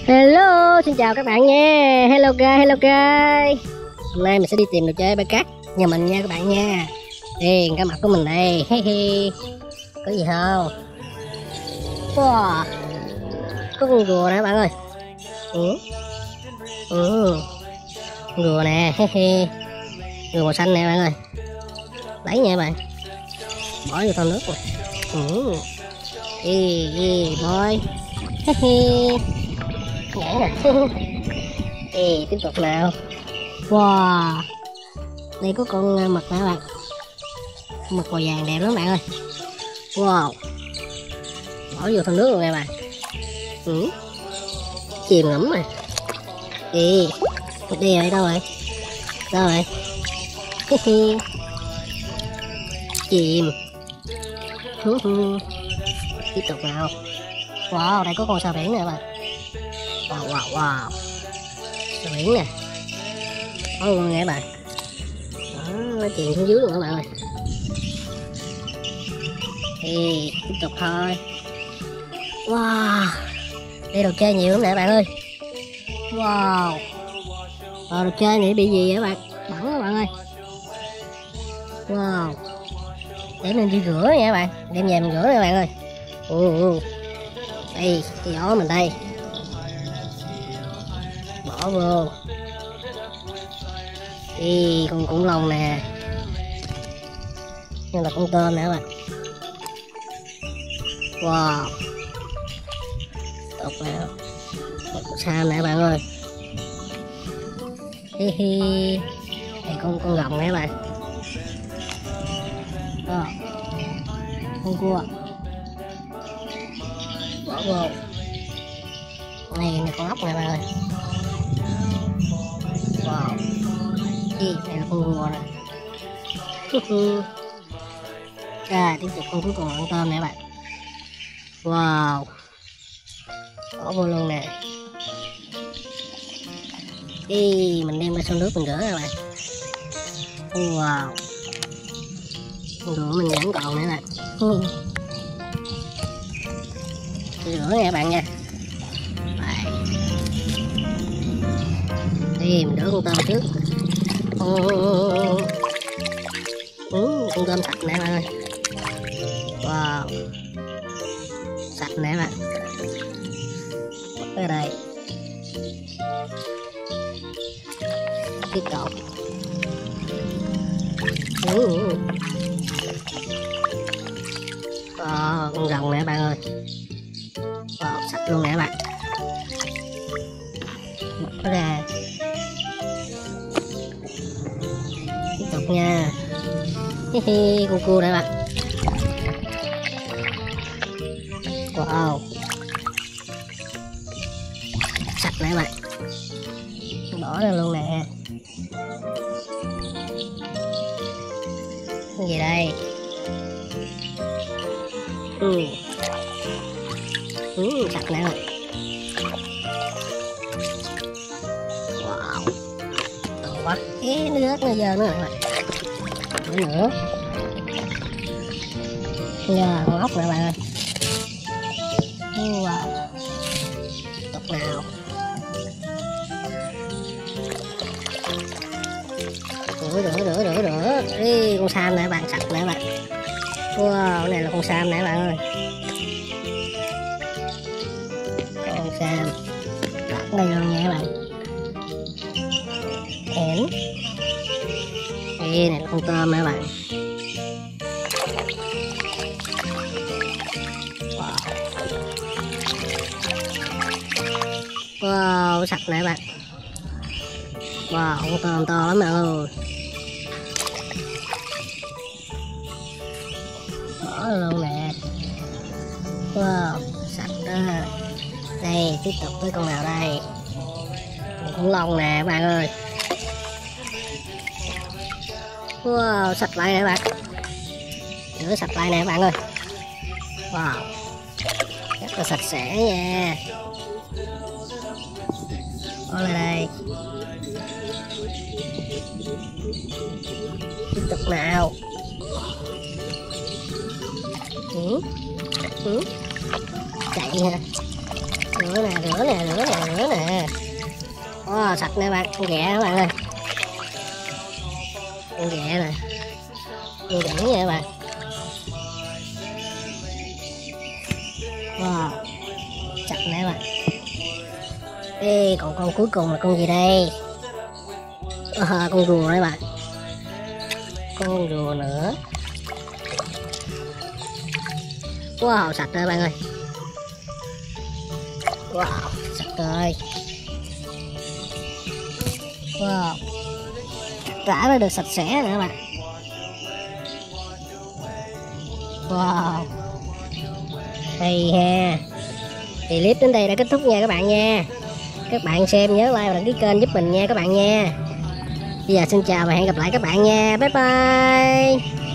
Hello, xin chào các bạn nha. Hello guys. Hôm nay mình sẽ đi tìm đồ chơi bay cát nhà mình nha các bạn nha. Đây, cái mặt của mình đây. Có gì không? Wow. Có con rùa nè các bạn ơi. Rùa nè. Rùa màu xanh nè bạn ơi. Lấy nha bạn. Bỏ vô thau nước nè. Boy. Nhảy nè. Tiếp tục nào. Wow, đây có con mực nè bạn. Mực màu vàng đẹp lắm bạn ơi. Wow, bỏ vô thau nước luôn nha bạn. Chìm ngẫm rồi. Mực đi rồi, đâu rồi? Đâu rồi? Chìm. Tiếp tục nào. Wow, đây có con sao biển nè bạn. Wow. Sao biển nè. Có luôn nghe bạn. Đó, nó chìm xuống dưới luôn các bạn ơi. Tiếp tục thôi. Wow, đây đồ chơi nhiều lắm nè bạn ơi. Wow, đồ chơi này bị gì vậy bạn? Bẩn các bạn ơi. Wow, để mình đi rửa nha các bạn. Đem về mình rửa nha bạn ơi. Đây, cái giỏ mình đây. Bỏ vô. Con khủng long nè. Đây là con tôm nè các bạn. Wow, tục nào. Sao nè bạn ơi. Đây con rồng nè các bạn. Con cua. Bỏ vô. Này con ốc nè bạn ơi. Wow, đây là con rùa nè. Tiếp tục con cuối cùng là con tôm nè bạn. Wow, bỏ vô luôn nè. Mình đem ra sông nước mình rửa các bạn. Wow, con rùa mình vẫn còn nữa nè. Rửa nha các bạn nha. Mình rửa con tôm trước. Con tôm sạch nè bạn ơi. Wow, sạch nè bạn. Bắt ở đây. Tiếp tục. Con rồng nè bạn ơi. Wow, sạch luôn nè bạn. Bắt ra. Tiếp tục nha. Con cua đây bạn. Wow, sạch nè bạn. Bỏ ra luôn nè. Cái gì đây? Sạch nè bạn. Wow, to quá. Nó rớt nó dơ nữa bạn. Nữa. Giờ con ốc nè bạn ơi. Wow, tục nào. Rửa đi. Con sam nè bạn, sạch nè bạn. Wow, cái này là con sam nè bạn ơi. Con sam đặt đây luôn nha các bạn. Hẻn. Đây này là con tôm nè bạn. Wow, sạch nè bạn. Wow, con tôm to lắm bạn ơi. Bỏ luôn nè. Wow, sạch đó. Đây, tiếp tục với con nào đây? Con khủng long nè bạn ơi. Wow, sạch lại nè bạn. Rửa sạch lại nè bạn ơi. Wow, rất là sạch sẽ nha. Bỏ lại đây. Tiếp tục nào. Chạy ha. Rửa nè, rửa nè, rửa nè, rửa nè. Sạch nè bạn, con ghẹ các bạn ơi. Con ghẹ nè. Con ghẹ nha các bạn. Wow, sạch nè các bạn. Ê, còn con cuối cùng là con gì đây? Con rùa đấy bạn. Con rùa nữa. Wow, sạch rồi bạn ơi. Wow, sạch rồi. Wow, rã ra được sạch sẽ nữa bạn. Wow, hay ha. Thì clip đến đây đã kết thúc nha các bạn nha. Các bạn xem nhớ like và đăng ký kênh giúp mình nha các bạn nha. Bây giờ xin chào và hẹn gặp lại các bạn nha. Bye bye.